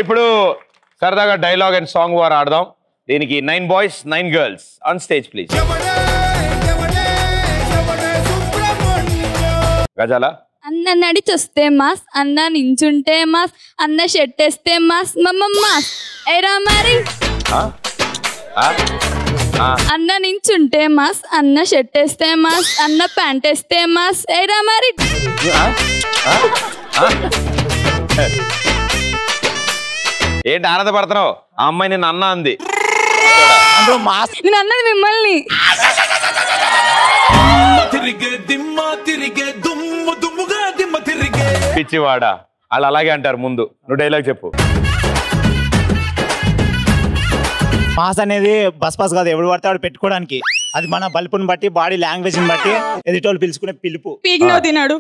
ఇప్పుడు సరదాగా dialogue and song war ఆడదాం. దీనికి 9 boys 9 girls on stage please. గజాల అన్న నడిచొస్తే మాస్, అన్న నించుంటే మాస్, అన్న షర్ట్ వేస్తే మాస్, మాస్ ఏరా మరి. అన్న నించుంటే మాస్, అన్న షర్ట్ వేస్తే మాస్, అన్న ప్యాంట్ వేస్తే మాస్ ఏరా మరి. ఏంటి ఆనందపడుతున్నావు? ఆ అమ్మాయి నేను అన్న అంది. నేను అన్నది మిమ్మల్ని. పిచ్చివాడా వాళ్ళు అలాగే అంటారు. ముందు నువ్వు డైలాగ్ చెప్పు. మాస్ అనేది బస్ పాస్ కాదు, ఎవడు పడితే వాడు పెట్టుకోవడానికి. అది మన బల్పుని బట్టి, బాడీ లాంగ్వేజ్ ని బట్టి ఎదుటోళ్ళు పిలుచుకునే పిలుపు. పీగ్నో తినాడు.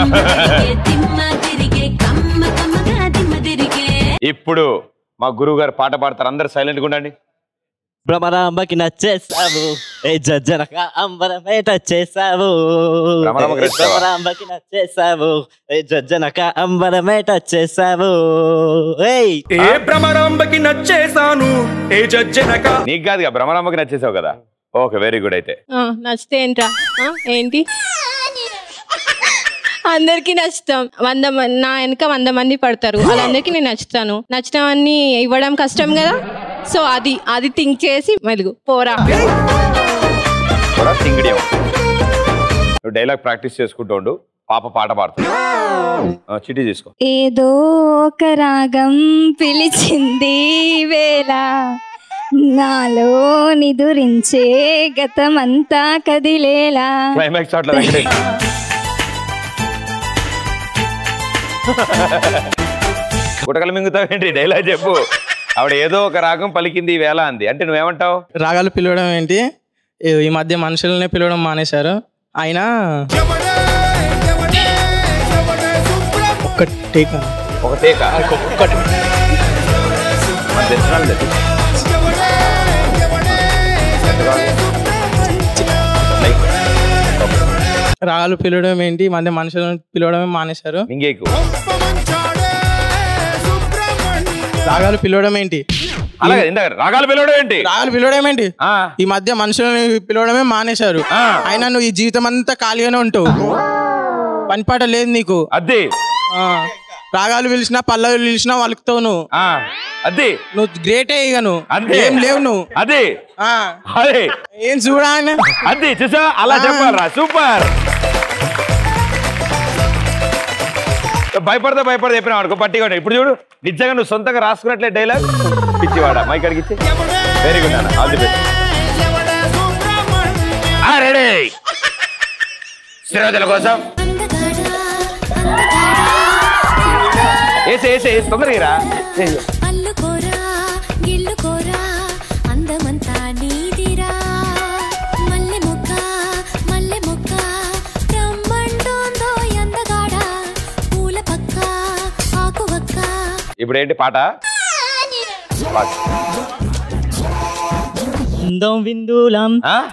ఇప్పుడు మా గురువు గారు పాట పాడతారు, అందరు సైలెంట్ గా ఉండండి. భ్రమరాంబకి నచ్చేసావు, ఏ జజ్జనక అంబరమే టచ్చేసావు. భ్రమరాంబకి నచ్చేసావు, ఏ జజ్జనక అంబరమే టచ్చేసావు. ఏ భ్రమరాంబకి నచ్చేసాను, ఏ జజ్జనక. నీకు కాదుగా, భ్రమరాంబకి నచ్చేసావు కదా. Okay, very good. అయితే నచ్చితే ఏంట్రా? ఏంటి అందరికి నచ్చుతాం. 100 మంది నా వెనక 100 మంది పడతారు, వాళ్ళందరికీ నేను నచ్చుతాను. నచ్చినవన్నీ ఇవ్వడం కష్టం కదా, సో అది థింక్ చేసి మెలుగు పోరా. నువ్వు డైలాగ్ ప్రాక్టీస్ చేసుకుంటూ ఉండు, పాప పాట పాడుతుంది. చిట్టి తీసుకో. ఏదో ఒక రాగం పిలిచింది వేళ, నాలో నిదురించే గతమంతా కదిలేలా. క్లైమాక్స్ అట్లా గుటకలు మింగుతావేంటి? డైలాగ్ చెప్పు. ఆవిడ ఏదో ఒక రాగం పలికింది ఈ వేళ అంది అంటే నువ్వేమంటావు? రాగాలు పిలవడం ఏంటి, ఈ మధ్య మనుషులనే పిలవడం మానేశారు. ఆయన ఒక టేక్ రాగాలు పిలవడం ఏంటి, ఈ మధ్య మనుషులను పిలవడమే మానేశారు. ఇంకేకు రాగాలు పిలవడం ఏంటి, అలాగే రాగాలు పిలవడం ఏంటి, రాగాలు పిలవడం ఏంటి, ఈ మధ్య మనుషులని పిలవడమే మానేశారు. అయినా నువ్వు ఈ జీవితం అంతా ఖాళీగానే ఉంటావు, పనిపాట లేదు నీకు. అదే రాగాలు పిలిచినా పల్లవి పిలిచినా వాళ్ళతో నువ్వు అదే నువ్వు గ్రేటే. ఇక నువ్వు ఏం లేవు నువ్వు. అదే అదే ఏం చూడాలి అదే చూసా, అలా చెప్పాలరా. సూపర్. భయపడతా చెప్పినా అనుకో పట్టిగా. ఇప్పుడు చూడు, నిజంగా నువ్వు సొంతంగా రాసుకున్నట్లే డైలాగ్. పిచ్చివాడా మైక్ అడిగిచ్చి. వెరీ గుడ్ అన్న, ఆల్ ది బెస్ట్. రెడీ శ్రీరోజుల కోసం ఏసే తొందరగా ఇప్పుడు ఏంటి పాట? అందం విందూలం,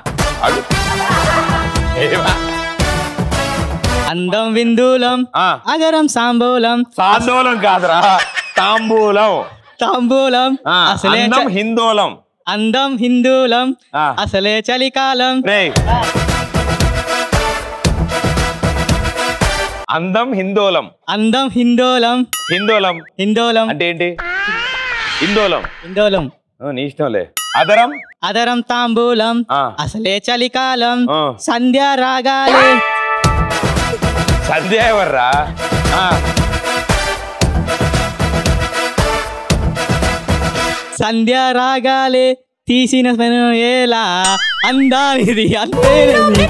అందం విందూలం, అగరం సాంబూలం. సాందోలం కాదురా, తాంబూలం. తాంబూలం అసలే హిందోలం. అందం హిందూలం అసలే చలికాలం. అందం హిందోలం. అందం హిందోలం. హిందోలం హిందోలం అంటే ఏంటి? హిందోలం హిందోలం నీ ఇష్టంలే. అదరం అదరం తాంబూలం అసలే చలికాలం. సంధ్య రాగాలే. సంధ్య ఎవర్రా? సంధ్య రాగాలే తీసిన ఎలా అందానిది అంతేనది.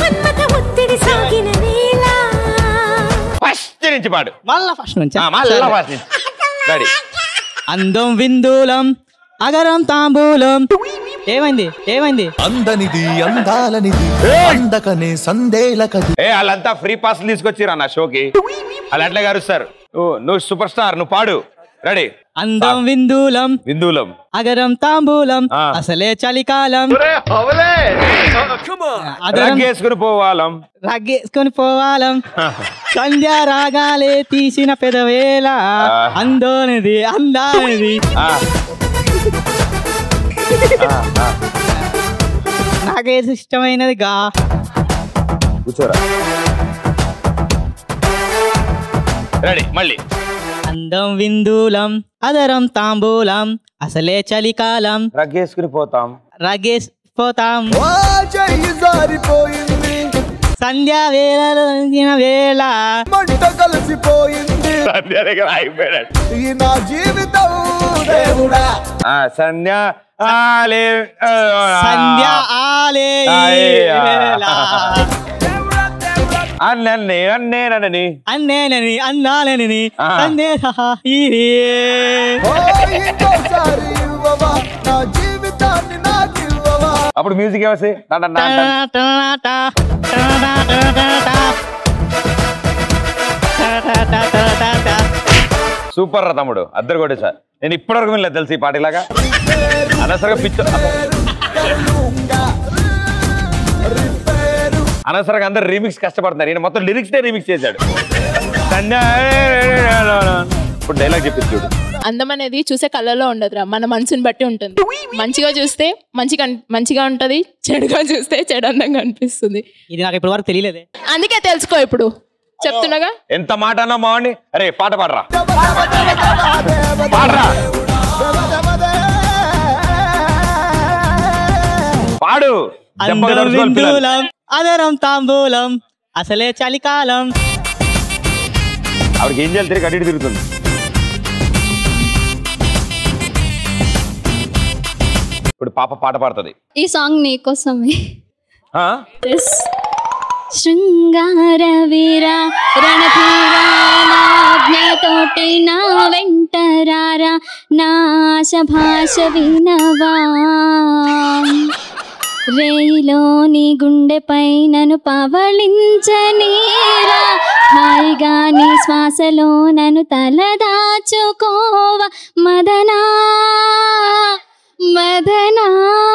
ఫస్ట్ నుంచి పాడు. మళ్ళా ఫస్ట్ నుంచి. రెడీ. అందం విందూలం అగరం తాంబూలం. ఏమైంది అందనిది అందాలనిది అందకనే సందేలకది. వాళ్ళంతా ఫ్రీ పాస్ తీసుకొచ్చిరా నా షోకి. వాళ్ళు అట్లా గారు సార్, నువ్వు సూపర్ స్టార్, నువ్వు పాడు. రెడీ. అందం విందూలం విందులం అగరం తాంబూలం ఆ. అసలే చలికాలం అదరం రగ్గేసుకుని పోవాలం రగ్గేసుకొని పోవాలం సంధ్యా రాగాలే తీసిన పెదవేళ అందోనిది అందానిది ఆ. నాకే ఇష్టమైనదిగా కూర్చోరా రెడీ మళ్ళీ అందం విందూలం అదరం తాంబూలం అసలే చలికాలం రగ్గేసుకుని పోతాం రగేస్ పోతాం సంధ్యా వేళ సంధ్య దగ్గర ఆగిపోయాడు ఆ, సంధ్య ఆలే సంధ్య ఆలే వేళ. అన్నే అన్నేనని అన్నేనని అన్నాలని ఆ. సందేహ అప్పుడు మ్యూజిక్ ఏమొస్తాయి సూపర్ రా తమ్ముడు అద్దరు కొట్టే సార్ నేను ఇప్పటివరకు వినలేదు తెలుసు ఈ పాట ఇలాగా అనవసరంగా పిక్చర్ అనవసరంగా అందరు రీమిక్స్ కష్టపడుతున్నారు ఈయన మొత్తం లిరిక్స్ రీమిక్స్ చేశాడు ఇప్పుడు డైలాగ్ చెప్పింది చూడు అందం అనేది చూసే కళ్ళలో ఉండదురా మన మనసుని బట్టి ఉంటుంది మంచిగా చూస్తే మంచిగా ఉంటది చెడుగా చూస్తే చెడు అందంగా అనిపిస్తుంది ఇది నాకు ఇప్పటి వరకు తెలియలేదే అందుకే తెలుసుకో ఇప్పుడు చెప్తున్నాగా ఎంత మాట అన్నా మావాడిని అరే పాట పాడరా పాడరా పాడు దెబ్బకి అందం తడుచుకోవాలి పిల్లలు. విందూలం అదరం తాంబూలం అసలే చలికాలం ఆవిడకి ఏం చేయాలి తిరిగి అటు ఇటు తిరుగుతుంది ఇప్పుడు పాప పాట పాడుతుంది ఈ సాంగ్ నీకోసమే ఆ? Yes. శృంగార వీర రణధీరా నాజ్ఞతోటి నా వెంటరారా నా ఆశ భాష వినవా రేయిలోని గుండెపై నన్ను పవళించనీరా హాయిగా నీ శ్వాసలో నన్ను తలదాచుకోవా మదనా మదనా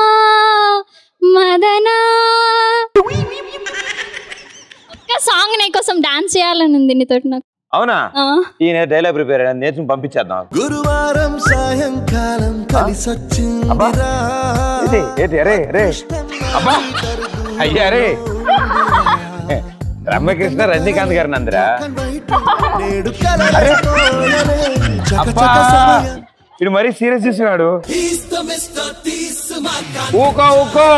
మదనా ఒక్క సాంగ్ నీ కోసం డాన్స్ చేయాలని ఉంది నీతోటి నాకు అవునా ఆ. ఈయన డైలాగ్ ప్రిపేర్ అయ్యాడు నేర్చుకుని పంపించేద్దాం గురువారం సాయంకాలం కలిసొచ్చిందిరా ఇది ఏంటి అరే రే అబ్బా అయ్యా రే రమ్యకృష్ణ రజనీకాంత్ గారు నందిరా నేడు అరే కలగలిపోయనే అబ్బా ఇది మరీ సీరియస్ చేస్తున్నాడు ఊకో ఊకో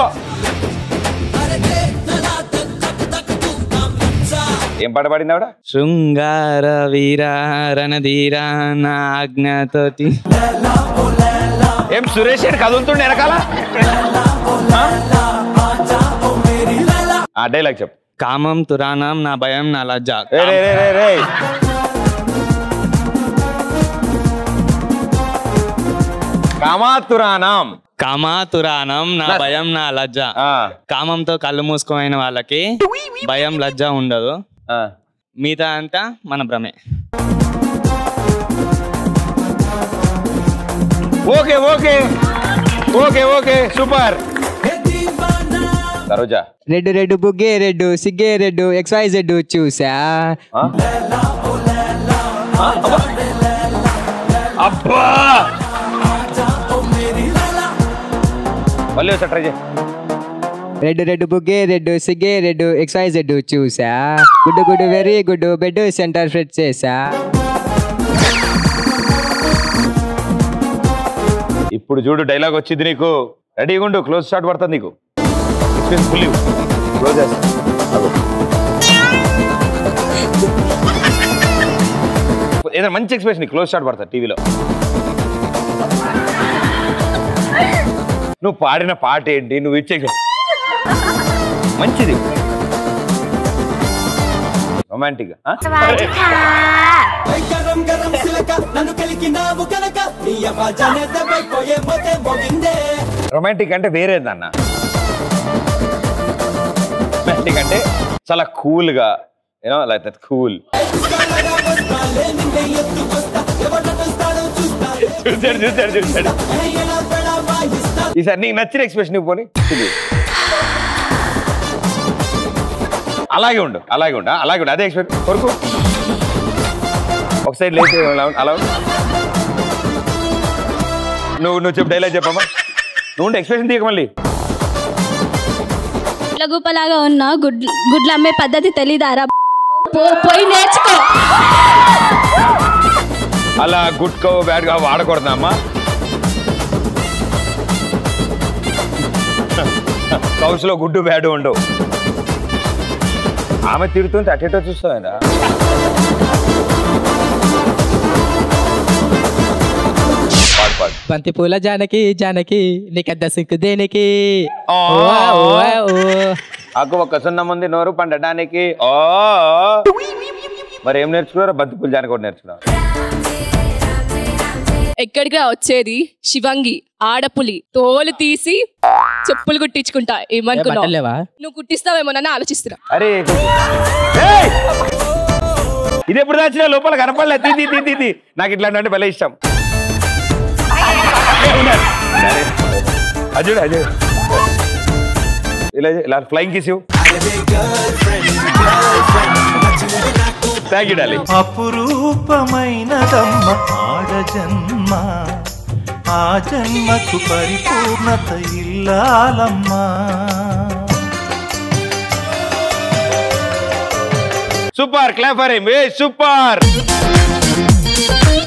ఏం పాట పాడింది ఆవిడ శృంగార వీర రణధీర నా ఆజ్ఞతోటి ఏం సురేష్ అని కదులుతుండే వెనకాల ఆ డైలాగ్ చెప్పు కామం తురాణం నా భయం నా లజ్జ రే రే రే రే రే కామాతురాణం కామాతురాణం నా భయం నా లజ్జ ఆ, కామంతో కళ్ళు మూసుకోమైన వాళ్ళకి భయం లజ్జ ఉండదు ఆ. మిగతా అంతా మన భ్రమే okay okay okay okay super Saroja red red బుగ్గే రెడ్ సిగ్గే రెడ్ XYZ చూసా ఆ? అబ్బా మళ్ళీ ఒకసారి ట్రై చేయి రెడ్ రెడ్ బుగ్గే రెడ్ సిగ్గే రెడ్ XYZ చూసా good good very good bed centre fit చేసా ఇప్పుడు చూడు డైలాగ్ వచ్చింది నీకు రెడీగా ఉండు క్లోజ్ షాట్ పడుతుంది నీకు ఫుల్ క్లోజ్ ఏదైనా మంచి ఎక్స్ప్రెషన్ క్లోజ్ షాట్ పడతా టీవీలో నువ్వు పాడిన పాట ఏంటి నువ్వు ఇచ్చే మంచిది రొమాంటిక్ రొమాంటిక్ అంటే వేరేదన్న రొమాంటిక్ అంటే చాలా కూల్ గా యూనో లైక్ దట్ కూల్ చూసాడు ఈసారి నీకు నచ్చిన ఎక్స్ప్రెషన్ నువ్వు పోనీ అలాగే ఉండు అదే ఎక్స్ప్రెషన్ కొరకు ఒక సైడ్ లేచి అలా నువ్వు చెప్పు డైలాగ్ చెప్పమ్మా నువ్వు ఎక్స్ప్రెషన్ తీయక మళ్ళీ గుప్పలాగా ఉన్న గుడ్లు అమ్మే పద్ధతి తెలీదారా పోయి నేర్చుకో అలా గుడ్కో బ్యాడ్గా వాడకూడదా అమ్మా కౌసులో గుడ్డు బ్యాడ్ ఉండవు ఆమె తిరుగుతుంది అటేటో చూస్తావేనా బంతి పూల జానకి జానకి నీకెద్ద సిక్కు దేనికి ఆకు ఒక్క సున్నం ఉంది నోరు పండడానికి మరి ఏం నేర్చుకున్నారో బంతి పూల జానకి కూడా నేర్చుకున్నారు ఎక్కడికి వచ్చేది శివంగి ఆడపులి తోలు తీసి చెప్పులు కుట్టించుకుంటా ఏమనుకున్నావు నువ్వు కుట్టిస్తావేమోనని ఆలోచిస్తున్నా అరే ఇది ఎప్పుడు దాచిన లోపల కనపడలే తీ నాకు ఇట్లాంటి భలే ఇష్టం అజుడు ఇలా flying kiss thank you darling అపురూపమైనదమ్మ ఆడ జన్మ ఆ జన్మకు పరిపూర్ణత ఇల్లాలమ్మా super clap for him super